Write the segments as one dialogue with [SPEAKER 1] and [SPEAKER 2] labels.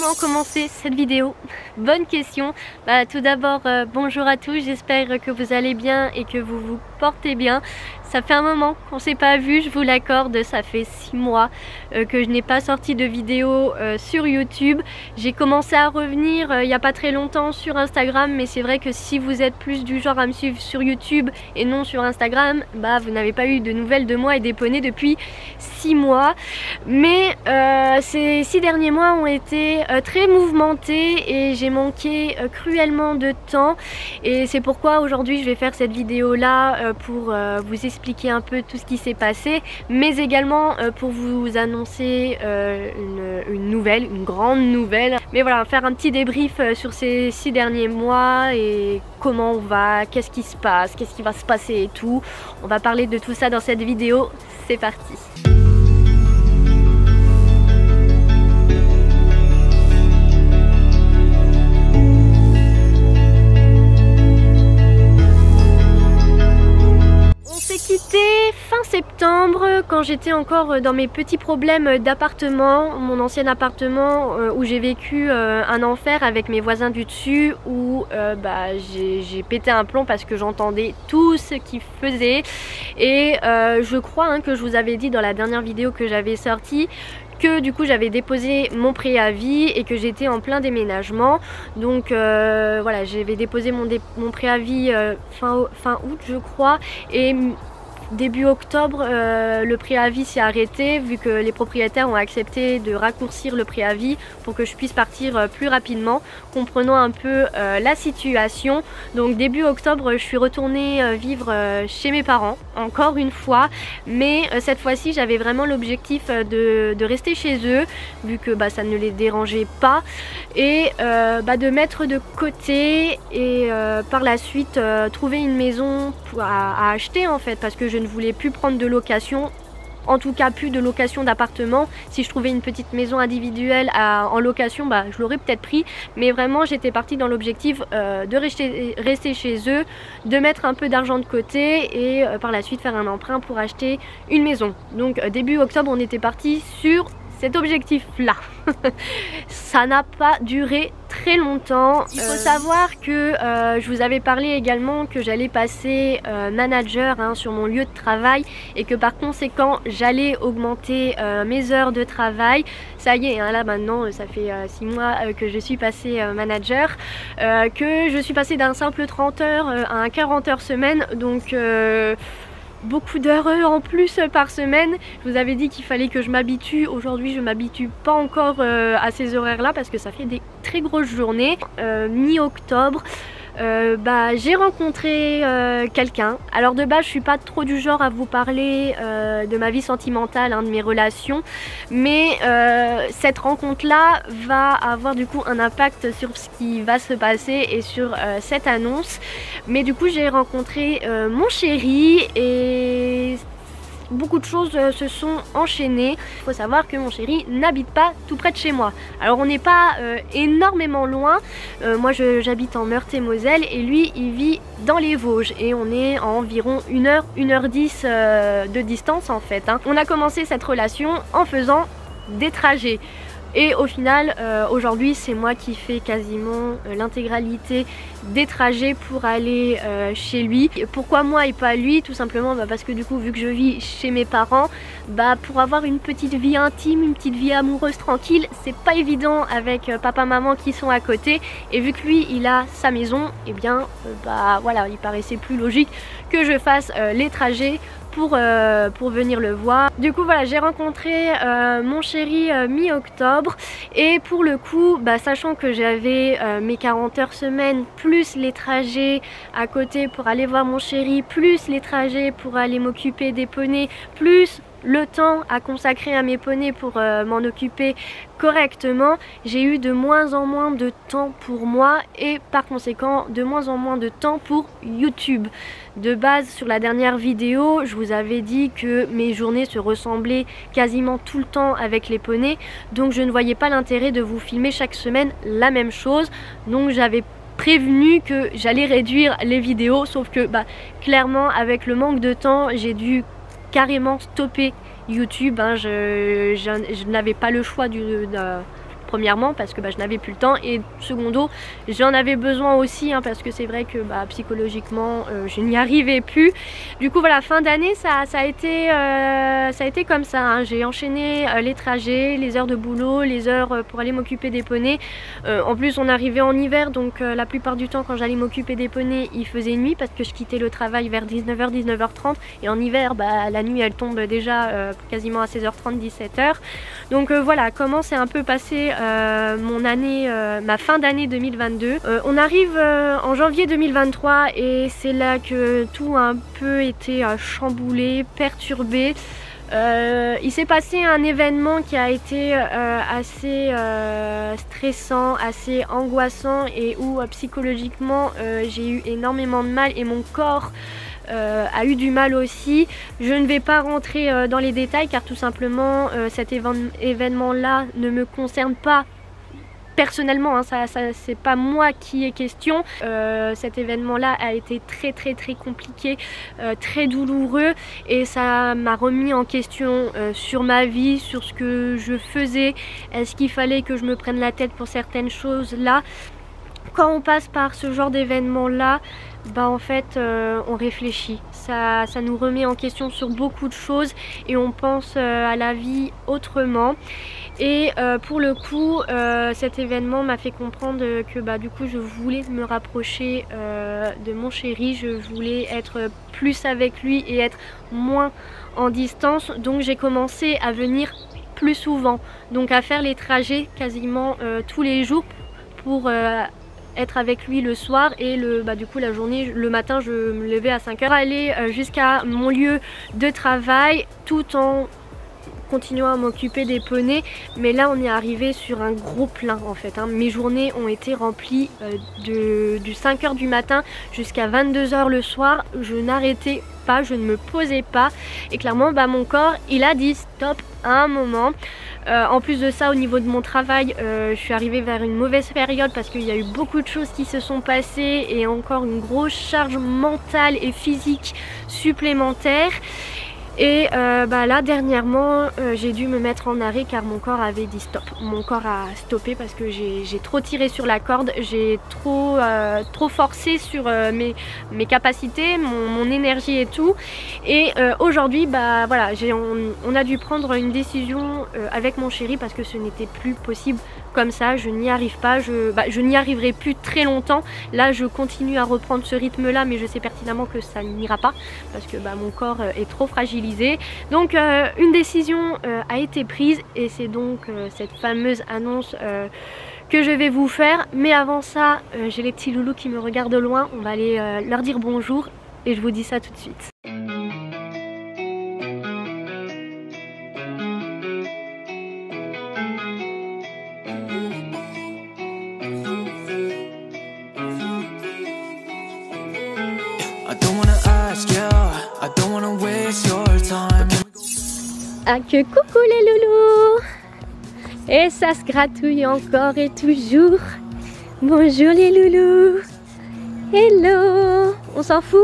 [SPEAKER 1] Comment commencer cette vidéo? Bonne question. Tout d'abord, bonjour à tous, j'espère que vous allez bien et que vous vous portez bien. Ça fait un moment qu'on s'est pas vu, je vous l'accorde, ça fait 6 mois que je n'ai pas sorti de vidéo sur YouTube. J'ai commencé à revenir il n'y a pas très longtemps sur Instagram, mais c'est vrai que si vous êtes plus du genre à me suivre sur YouTube et non sur Instagram, vous n'avez pas eu de nouvelles de moi et des poneys depuis 6 mois. Mais ces 6 derniers mois ont été très mouvementés et j'ai manqué cruellement de temps. Et c'est pourquoi aujourd'hui je vais faire cette vidéo là pour vous expliquer un peu tout ce qui s'est passé, mais également pour vous annoncer une nouvelle, une grande nouvelle. Mais voilà, faire un petit débrief sur ces 6 derniers mois et comment on va, qu'est-ce qui se passe, qu'est-ce qui va se passer et tout. On va parler de tout ça dans cette vidéo, c'est parti. Fin septembre, quand j'étais encore dans mes petits problèmes d'appartement, mon ancien appartement où j'ai vécu un enfer avec mes voisins du dessus, où j'ai pété un plomb parce que j'entendais tout ce qu'ils faisaient. Et je crois que je vous avais dit dans la dernière vidéo que j'avais sortie que du coup j'avais déposé mon préavis et que j'étais en plein déménagement. Donc voilà, j'avais déposé mon préavis fin août je crois, et début octobre, le préavis s'est arrêté vu que les propriétaires ont accepté de raccourcir le préavis pour que je puisse partir plus rapidement, comprenant un peu la situation. Donc début octobre, je suis retournée vivre chez mes parents, encore une fois, mais cette fois-ci j'avais vraiment l'objectif de rester chez eux, vu que ça ne les dérangeait pas, et de mettre de côté et par la suite trouver une maison à acheter en fait, parce que je ne voulais plus prendre de location, en tout cas plus de location d'appartement. Si je trouvais une petite maison individuelle en location, je l'aurais peut-être pris, mais vraiment j'étais partie dans l'objectif de rester chez eux, de mettre un peu d'argent de côté et par la suite faire un emprunt pour acheter une maison. Donc début octobre on était parti sur cet objectif là. Ça n'a pas duré très longtemps. Il faut savoir que je vous avais parlé également que j'allais passer manager sur mon lieu de travail et que par conséquent j'allais augmenter mes heures de travail. Ça y est, là maintenant ça fait 6 mois que je suis passée manager, que je suis passée d'un simple 30 heures à un 40 heures semaine, donc beaucoup d'heures en plus par semaine. Je vous avais dit qu'il fallait que je m'habitue. Aujourd'hui je m'habitue pas encore à ces horaires là parce que ça fait des très grosses journées. Mi-octobre, j'ai rencontré quelqu'un. Alors de base je suis pas trop du genre à vous parler de ma vie sentimentale, de mes relations, mais cette rencontre là va avoir du coup un impact sur ce qui va se passer et sur cette annonce. Mais du coup j'ai rencontré mon chéri et beaucoup de choses se sont enchaînées. Il faut savoir que mon chéri n'habite pas tout près de chez moi. Alors on n'est pas énormément loin. Moi j'habite en Meurthe-et-Moselle et lui il vit dans les Vosges et on est à environ 1h, 1h10 de distance en fait. On a commencé cette relation en faisant des trajets. Et au final, aujourd'hui, c'est moi qui fais quasiment l'intégralité des trajets pour aller chez lui. Pourquoi moi et pas lui? Tout simplement parce que du coup, vu que je vis chez mes parents, pour avoir une petite vie intime, une petite vie amoureuse tranquille, c'est pas évident avec papa, maman qui sont à côté. Et vu que lui, il a sa maison, et bien, voilà, il paraissait plus logique que je fasse les trajets pour venir le voir. Du coup voilà, j'ai rencontré mon chéri mi-octobre et pour le coup sachant que j'avais mes 40 heures semaine plus les trajets à côté pour aller voir mon chéri, plus les trajets pour aller m'occuper des poneys, plus le temps à consacrer à mes poneys pour m'en occuper correctement, j'ai eu de moins en moins de temps pour moi et par conséquent de moins en moins de temps pour YouTube. De base sur la dernière vidéo je vous avais dit que mes journées se ressemblaient quasiment tout le temps avec les poneys, donc je ne voyais pas l'intérêt de vous filmer chaque semaine la même chose. Donc j'avais prévenu que j'allais réduire les vidéos, sauf que clairement avec le manque de temps j'ai dû carrément stopper YouTube. Je n'avais pas le choix premièrement parce que je n'avais plus le temps, et secondo j'en avais besoin aussi parce que c'est vrai que psychologiquement je n'y arrivais plus. Du coup voilà, fin d'année ça a été comme ça, j'ai enchaîné les trajets, les heures de boulot, les heures pour aller m'occuper des poneys. En plus on arrivait en hiver, donc la plupart du temps quand j'allais m'occuper des poneys il faisait nuit parce que je quittais le travail vers 19h, 19h30, et en hiver la nuit elle tombe déjà quasiment à 16h30, 17h. Donc voilà comment s'est un peu passé mon année, ma fin d'année 2022. On arrive en janvier 2023 et c'est là que tout a un peu été chamboulé, perturbé. Il s'est passé un événement qui a été assez stressant, assez angoissant, et où psychologiquement j'ai eu énormément de mal, et mon corps a eu du mal aussi. Je ne vais pas rentrer dans les détails car tout simplement cet événement là ne me concerne pas personnellement, ça c'est pas moi qui est question. Cet événement là a été très compliqué, très douloureux, et ça m'a remis en question sur ma vie, sur ce que je faisais. Est-ce qu'il fallait que je me prenne la tête pour certaines choses là? Quand on passe par ce genre d'événement là, en fait on réfléchit, ça nous remet en question sur beaucoup de choses et on pense à la vie autrement. Et pour le coup cet événement m'a fait comprendre que du coup je voulais me rapprocher de mon chéri, je voulais être plus avec lui et être moins en distance. Donc j'ai commencé à venir plus souvent, donc à faire les trajets quasiment tous les jours pour être avec lui le soir, et du coup la journée, le matin je me levais à 5h, aller jusqu'à mon lieu de travail tout en continuant à m'occuper des poneys. Mais là on est arrivé sur un gros plein en fait, Mes journées ont été remplies du 5h du matin jusqu'à 22h le soir. Je n'arrêtais pas, je ne me posais pas, et clairement mon corps il a dit stop à un moment. En plus de ça, au niveau de mon travail, je suis arrivée vers une mauvaise période parce qu'il y a eu beaucoup de choses qui se sont passées, et encore une grosse charge mentale et physique supplémentaire. Et là dernièrement j'ai dû me mettre en arrêt car mon corps avait dit stop. Mon corps a stoppé parce que j'ai trop tiré sur la corde, j'ai trop forcé sur mes capacités, mon énergie et tout. Et aujourd'hui voilà, on a dû prendre une décision avec mon chéri parce que ce n'était plus possible comme ça, je n'y arrive pas, je n'y arriverai plus très longtemps. Là je continue à reprendre ce rythme là, mais je sais pertinemment que ça n'ira pas parce que mon corps est trop fragilisé. Donc une décision a été prise, et c'est donc cette fameuse annonce que je vais vous faire. Mais avant ça, j'ai les petits loulous qui me regardent de loin, on va aller leur dire bonjour et je vous dis ça tout de suite. Ah que coucou les loulous! Et ça se gratouille encore et toujours. Bonjour les loulous! Hello! On s'en fout?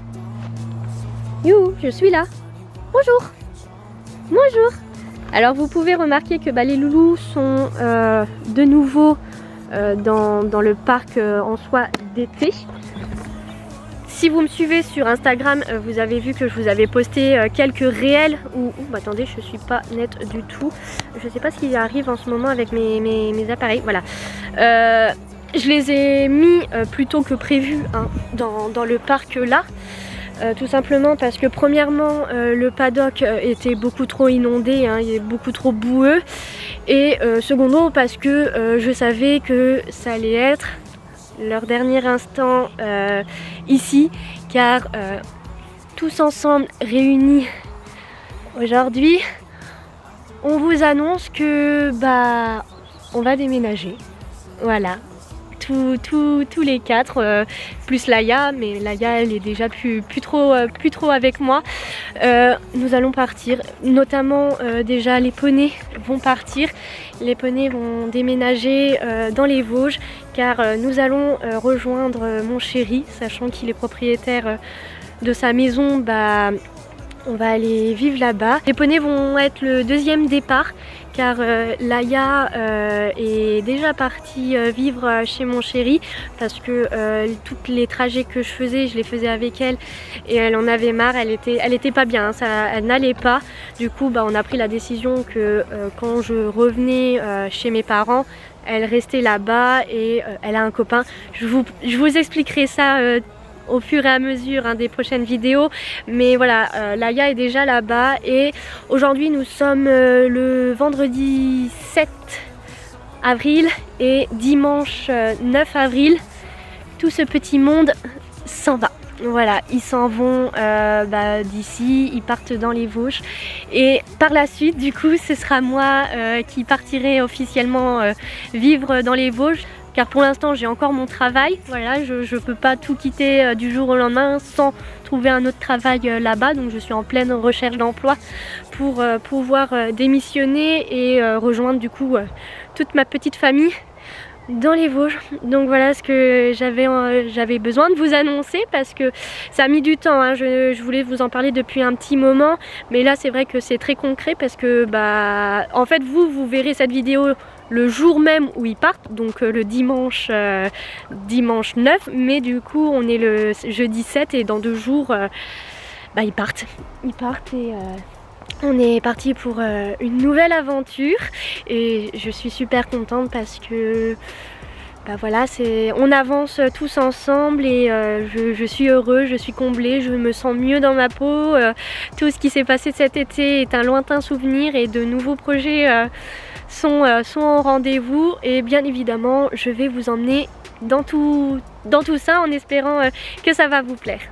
[SPEAKER 1] You, je suis là! Bonjour! Bonjour! Alors vous pouvez remarquer que les loulous sont de nouveau dans le parc en soi d'été. Si vous me suivez sur Instagram, vous avez vu que je vous avais posté quelques réels où... attendez, je suis pas nette du tout. Je sais pas ce qui arrive en ce moment avec mes appareils. Voilà. Je les ai mis plus tôt que prévu dans le parc là. Tout simplement parce que premièrement le paddock était beaucoup trop inondé, il est beaucoup trop boueux. Et secondo parce que je savais que ça allait être leur dernier instant ici, car tous ensemble réunis aujourd'hui, on vous annonce que on va déménager. Voilà, tous les quatre, plus Laïa, mais Laïa elle est déjà plus trop avec moi. Nous allons partir, notamment déjà les poneys vont partir. Les poneys vont déménager dans les Vosges, car nous allons rejoindre mon chéri, sachant qu'il est propriétaire de sa maison on va aller vivre là-bas. Les poneys vont être le deuxième départ car Laïa est déjà partie vivre chez mon chéri parce que tous les trajets que je faisais, je les faisais avec elle et elle en avait marre, elle était pas bien, hein, elle n'allait pas. Du coup on a pris la décision que quand je revenais chez mes parents, elle restait là-bas et elle a un copain. Je vous expliquerai ça au fur et à mesure des prochaines vidéos, mais voilà, Laïa est déjà là-bas et aujourd'hui nous sommes le vendredi 7 avril et dimanche 9 avril tout ce petit monde s'en va. Voilà, ils s'en vont d'ici, ils partent dans les Vosges et par la suite du coup ce sera moi qui partirai officiellement vivre dans les Vosges. Car pour l'instant j'ai encore mon travail, voilà, je peux pas tout quitter du jour au lendemain sans trouver un autre travail là-bas, donc je suis en pleine recherche d'emploi pour pouvoir démissionner et rejoindre du coup toute ma petite famille dans les Vosges. Donc voilà ce que j'avais besoin de vous annoncer parce que ça a mis du temps, hein. Je voulais vous en parler depuis un petit moment, mais là c'est vrai que c'est très concret parce que en fait vous verrez cette vidéo le jour même où ils partent, donc le dimanche 9, mais du coup on est le jeudi 7 et dans 2 jours ils partent et on est parti pour une nouvelle aventure et je suis super contente parce que voilà, on avance tous ensemble et je suis heureuse, je suis comblée, je me sens mieux dans ma peau. Tout ce qui s'est passé cet été est un lointain souvenir et de nouveaux projets sont au rendez-vous et bien évidemment je vais vous emmener dans tout ça en espérant que ça va vous plaire.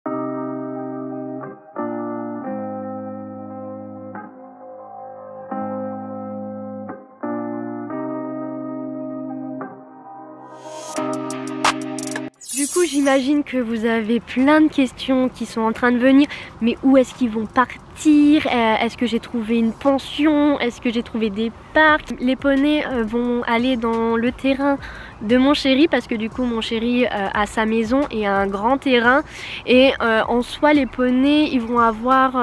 [SPEAKER 1] Du coup j'imagine que vous avez plein de questions qui sont en train de venir, mais où est-ce qu'ils vont partir? Est-ce que j'ai trouvé une pension? Est-ce que j'ai trouvé des parcs? Les poneys vont aller dans le terrain de mon chéri parce que du coup mon chéri a sa maison et un grand terrain et en soi les poneys ils vont avoir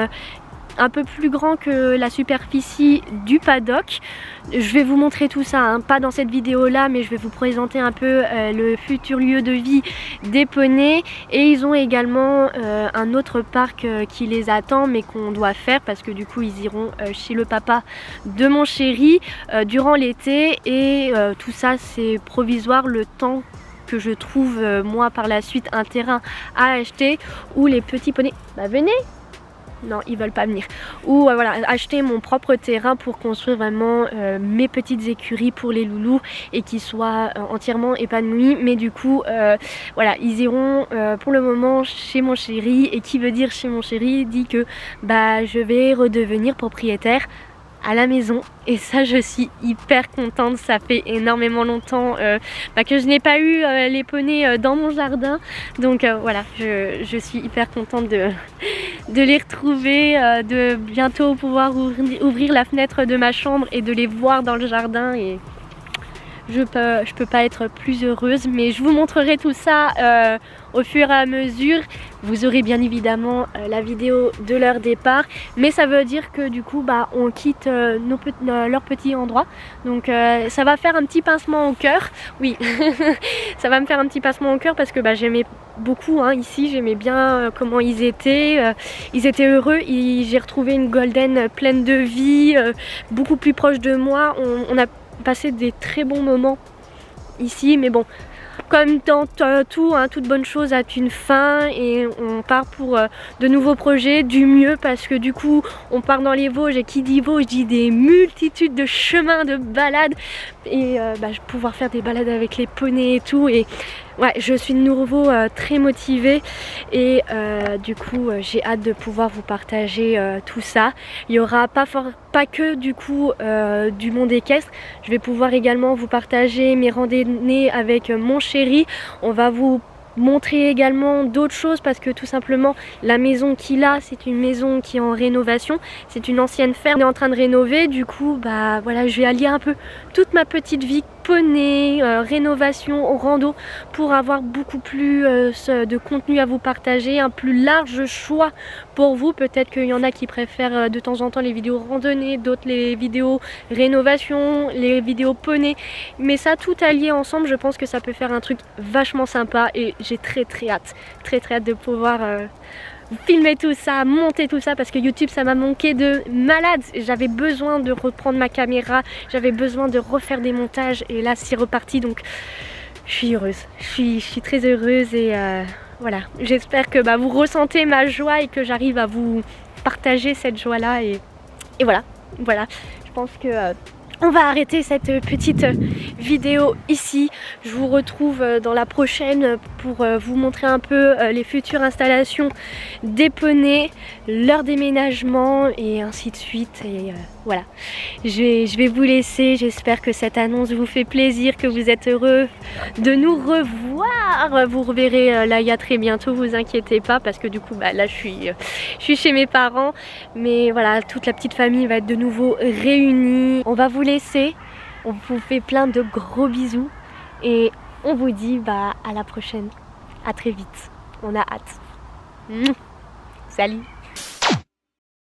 [SPEAKER 1] un peu plus grand que la superficie du paddock. Je vais vous montrer tout ça, hein, pas dans cette vidéo là, mais je vais vous présenter un peu le futur lieu de vie des poneys. Et ils ont également un autre parc qui les attend mais qu'on doit faire parce que du coup ils iront chez le papa de mon chéri durant l'été et tout ça c'est provisoire le temps que je trouve moi par la suite un terrain à acheter où les petits poneys, venez. Non, ils veulent pas venir. Ou voilà, acheter mon propre terrain pour construire vraiment mes petites écuries pour les loulous et qu'ils soient entièrement épanouis. Mais du coup, voilà, ils iront pour le moment chez mon chéri. Et qui veut dire chez mon chéri dit que je vais redevenir propriétaire à la maison et ça je suis hyper contente. Ça fait énormément longtemps que je n'ai pas eu les poneys dans mon jardin, donc voilà, je suis hyper contente de les retrouver, de bientôt pouvoir ouvrir la fenêtre de ma chambre et de les voir dans le jardin et je peux pas être plus heureuse. Mais je vous montrerai tout ça au fur et à mesure. Vous aurez bien évidemment la vidéo de leur départ, mais ça veut dire que du coup on quitte leur petit endroit, donc ça va faire un petit pincement au cœur. Oui ça va me faire un petit pincement au cœur parce que j'aimais beaucoup ici, j'aimais bien comment ils étaient heureux. J'ai retrouvé une golden pleine de vie, beaucoup plus proche de moi. On a passé des très bons moments ici, mais bon, comme dans tout, toute bonne chose a une fin et on part pour de nouveaux projets, du mieux parce que du coup on part dans les Vosges et qui dit Vosges dit des multitudes de chemins, de balades et je vais pouvoir faire des balades avec les poneys et tout et ouais, je suis de nouveau très motivée et du coup j'ai hâte de pouvoir vous partager tout ça. Il y aura pas que du coup du monde équestre, je vais pouvoir également vous partager mes randonnées avec mon chéri. On va vous montrer également d'autres choses parce que tout simplement la maison qu'il a, c'est une maison qui est en rénovation, c'est une ancienne ferme, on est en train de rénover. Du coup voilà, je vais allier un peu toute ma petite vie poney, rénovation, rando, pour avoir beaucoup plus de contenu à vous partager, un plus large choix pour vous. Peut-être qu'il y en a qui préfèrent de temps en temps les vidéos randonnée, d'autres les vidéos rénovation, les vidéos poney, mais ça tout allié ensemble, je pense que ça peut faire un truc vachement sympa et j'ai très hâte de pouvoir filmer tout ça, monter tout ça, parce que YouTube ça m'a manqué de malade. J'avais besoin de reprendre ma caméra, j'avais besoin de refaire des montages et là c'est reparti, donc je suis heureuse, je suis très heureuse et voilà, j'espère que vous ressentez ma joie et que j'arrive à vous partager cette joie là et voilà, je pense que on va arrêter cette petite vidéo ici. Je vous retrouve dans la prochaine pour vous montrer un peu les futures installations des poneys, leur déménagement et ainsi de suite. Et voilà, je vais vous laisser. J'espère que cette annonce vous fait plaisir, que vous êtes heureux de nous revoir. Vous reverrez Laïa très bientôt, vous inquiétez pas, parce que du coup là je suis chez mes parents. Mais voilà, toute la petite famille va être de nouveau réunie. On va vous laisser, on vous fait plein de gros bisous et on vous dit à la prochaine, à très vite, on a hâte. Salut.